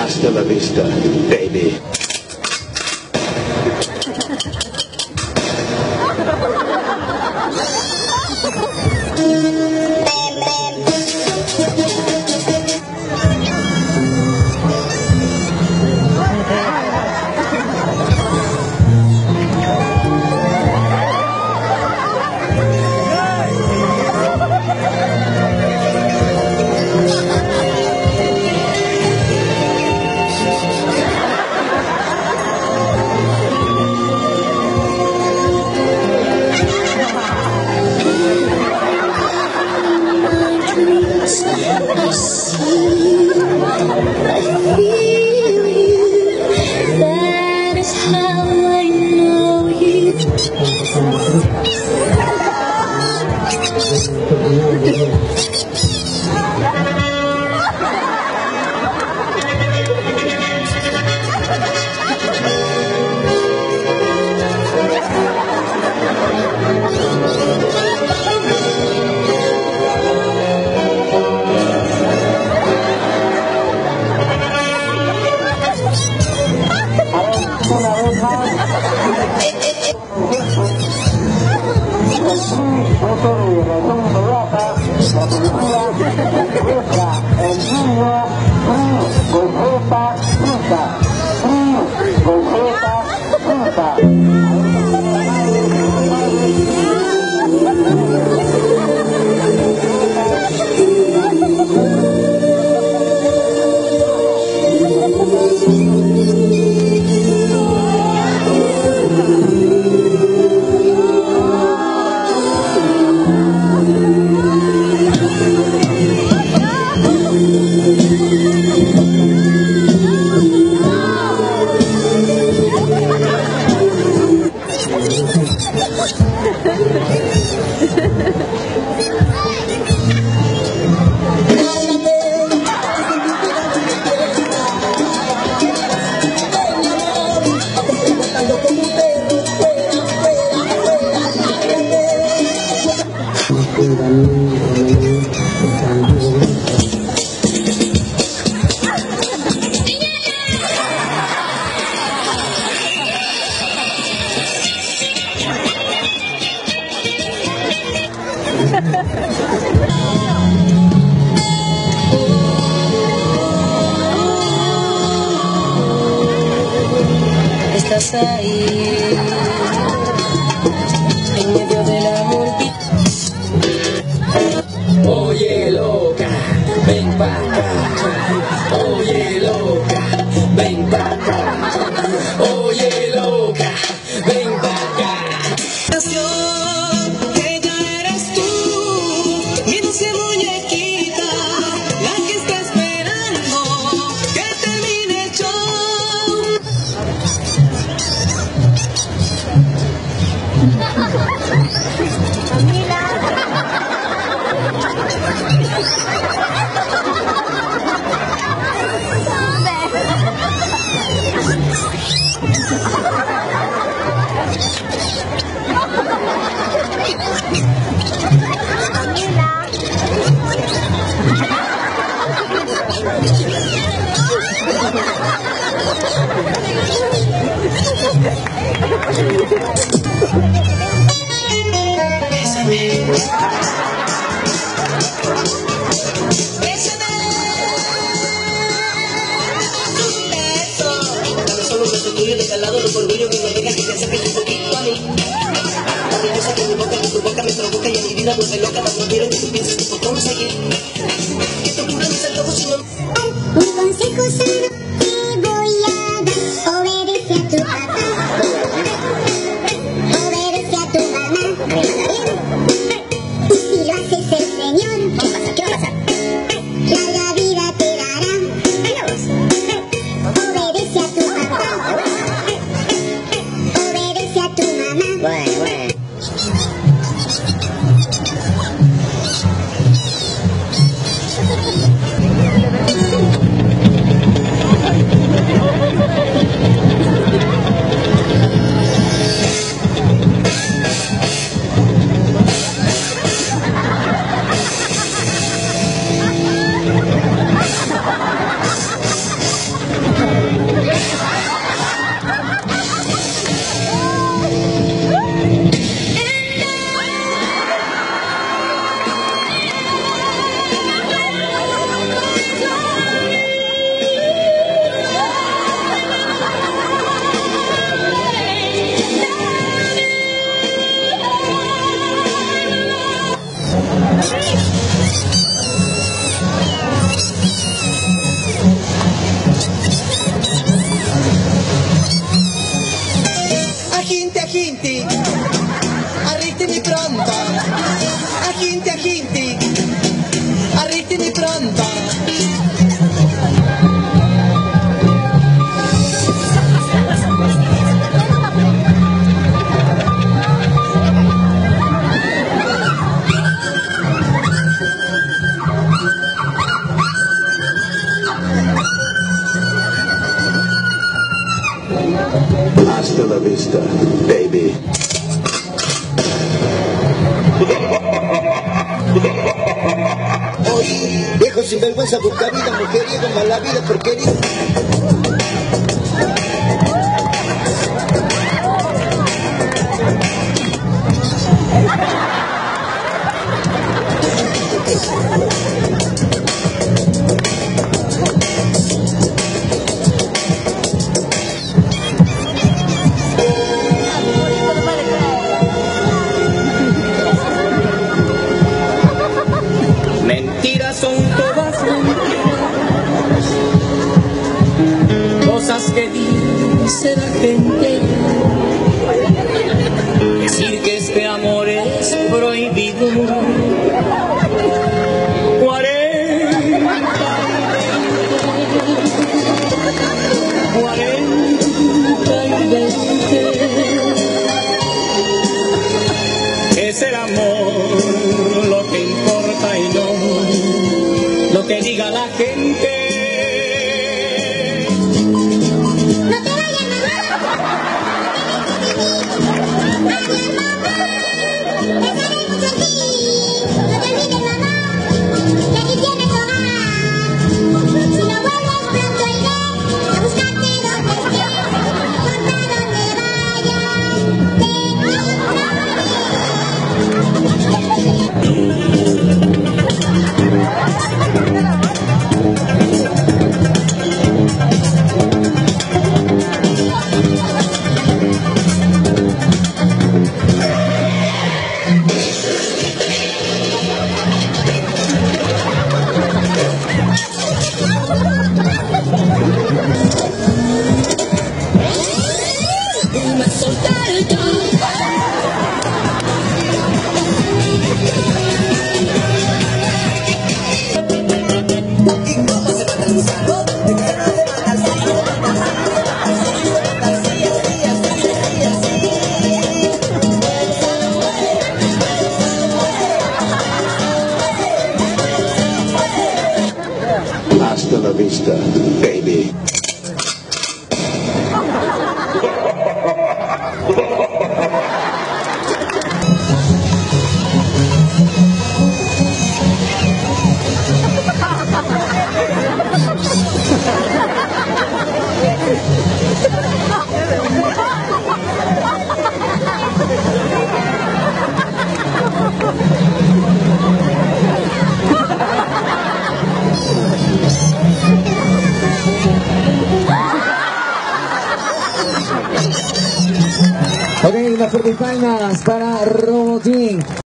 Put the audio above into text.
Hasta la vista, baby. Estás ahí, en medio de la multitud. Oye loca, ven pa' acá. Oye loca, ven pa' acá. Oye loca, ven pa' acá. Ella eres tú, mi dulce muñequita, la que está esperando que termine el show. Los orgullos que me dejan que te acerques un poquito a mí. La belleza que mi boca, que tu boca me provoca y a mi vida vuelve loca. No quiero que tú pienses que podemos seguir. Que te ocurra mis antojos si no. Un consejo sano te voy a dar. Obedece a tu papá. Obedece a tu mamá. Y si lo haces el Señor, ¿qué pasa? ¿Qué va a pasar? Larga vida te dará. Obedece a tu papá. Obedece a tu mamá. Bueno. canta. Hasta la vista, baby. Oye, viejo sinvergüenza, busca vida, mujeriego, mala vida, porquería. Mentiras son todas mentiras, cosas que dice la gente. Decir que este amor es prohibido. 40 y 20 es el amor lo que importa y no lo que diga la gente. No te vayas, mamá. Adiós, mamá. Pensaré mucho en ti. No te olvides, mamá, que aquí tienes hogar. Si no vuelves pronto iré a buscarte donde estés. Importa donde vayas, te Hasta la vista, baby. Ok, las palmas para Robotín.